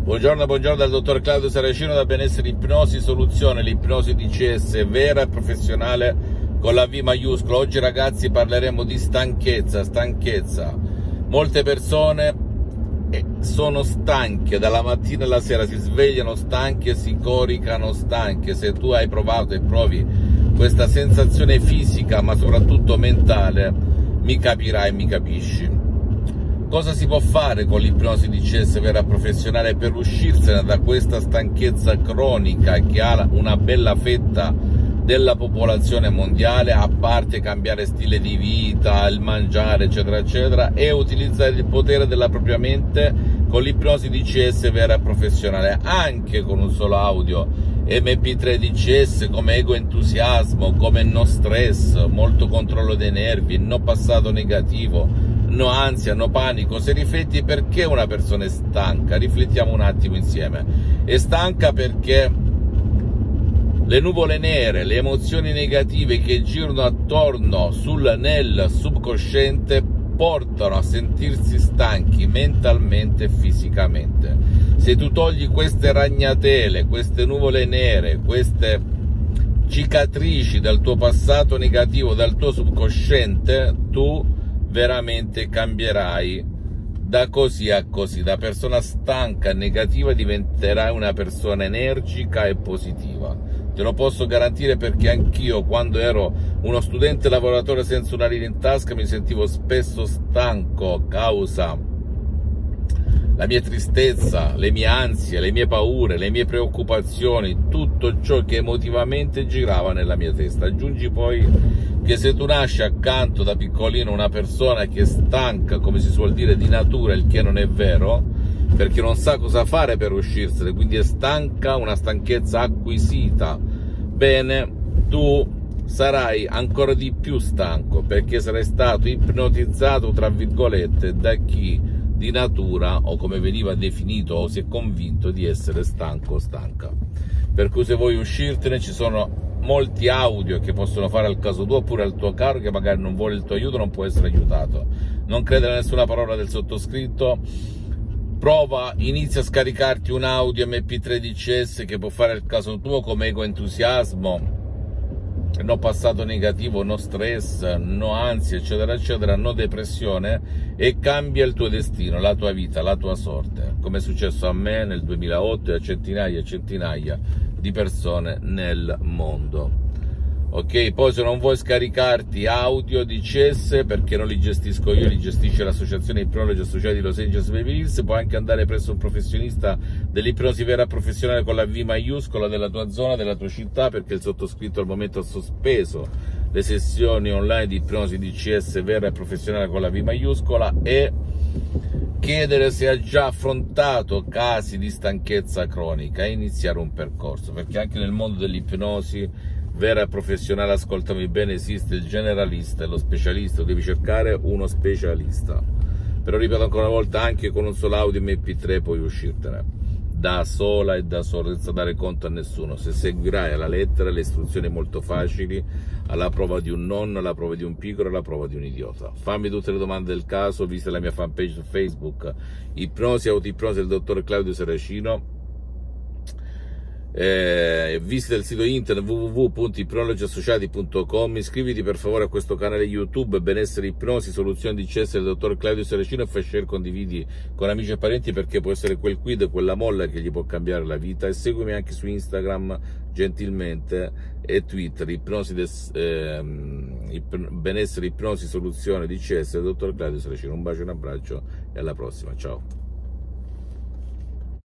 Buongiorno dal dottor Claudio Saracino da Benessere Ipnosi Soluzione, l'ipnosi DCS vera e professionale con la V maiuscola. Oggi ragazzi parleremo di stanchezza. Molte persone sono stanche, dalla mattina alla sera si svegliano stanche, si coricano stanche. Se tu hai provato e provi questa sensazione fisica ma soprattutto mentale, mi capirai e mi capisci. Cosa si può fare con l'ipnosi DCS vera professionale per uscirsene da questa stanchezza cronica che ha una bella fetta della popolazione mondiale, a parte cambiare stile di vita, il mangiare eccetera eccetera, e utilizzare il potere della propria mente con l'ipnosi DCS vera professionale, anche con un solo audio MP3 DCS come ego entusiasmo, come no stress, molto controllo dei nervi, no passato negativo, no ansia, no panico. Se rifletti perché una persona è stanca, riflettiamo un attimo insieme. È stanca perché le nuvole nere, le emozioni negative che girano attorno nel subconsciente portano a sentirsi stanchi mentalmente e fisicamente. Se tu togli queste ragnatele, queste nuvole nere, queste cicatrici dal tuo passato negativo, dal tuo subconsciente, tu veramente cambierai da così a così. Da persona stanca e negativa diventerai una persona energica e positiva. Te lo posso garantire, perché anch'io, quando ero uno studente lavoratore senza una lira in tasca, mi sentivo spesso stanco a causa la mia tristezza, le mie ansie, le mie paure, le mie preoccupazioni, tutto ciò che emotivamente girava nella mia testa. Aggiungi poi che se tu nasci accanto da piccolino una persona che è stanca, come si suol dire, di natura, il che non è vero, perché non sa cosa fare per uscirsene, quindi è stanca, una stanchezza acquisita, bene, tu sarai ancora di più stanco, perché sarai stato ipnotizzato, tra virgolette, da chi di natura, o come veniva definito, o si è convinto di essere stanco o stanca. Per cui se vuoi uscirtene ci sono molti audio che possono fare al caso tuo, oppure al tuo caro che magari non vuole il tuo aiuto, non può essere aiutato. Non credere a nessuna parola del sottoscritto. Prova, inizia a scaricarti un audio MP3 DCS che può fare il caso tuo, come ego entusiasmo, no passato negativo, no stress, no ansia eccetera eccetera, no depressione, e cambia il tuo destino, la tua vita, la tua sorte, come è successo a me nel 2008 e a centinaia e centinaia di persone nel mondo. Ok, poi se non vuoi scaricarti audio DCS, perché non li gestisco io, li gestisce l'associazione Ipnologi Associati di Los Angeles Beverly Hills, puoi anche andare presso un professionista dell'ipnosi vera professionale con la V maiuscola della tua zona, della tua città, perché il sottoscritto al momento ha sospeso le sessioni online di ipnosi DCS vera e professionale con la V maiuscola, e chiedere se ha già affrontato casi di stanchezza cronica e iniziare un percorso, perché anche nel mondo dell'ipnosi vera e professionale, ascoltami bene, esiste il generalista e lo specialista. Devi cercare uno specialista, però ripeto ancora una volta, anche con un solo audio MP3 puoi uscirtene da sola e da solo, senza dare conto a nessuno, se seguirai alla lettera le istruzioni molto facili, alla prova di un nonno, alla prova di un piccolo, alla prova di un idiota. Fammi tutte le domande del caso, visita la mia fanpage su Facebook, Ipnosi Autoipnosi del dottor Claudio Saracino. Visita il sito internet www.ipnologiassociati.com. iscriviti per favore a questo canale YouTube Benessere Ipnosi Soluzioni DCS del dottor Claudio Saracino, e fai share, condividi con amici e parenti, perché può essere quel quid, quella molla che gli può cambiare la vita. E seguimi anche su Instagram gentilmente, e Twitter Benessere Ipnosi Soluzione DCS del dottor Claudio Saracino. Un bacio, un abbraccio e alla prossima, ciao.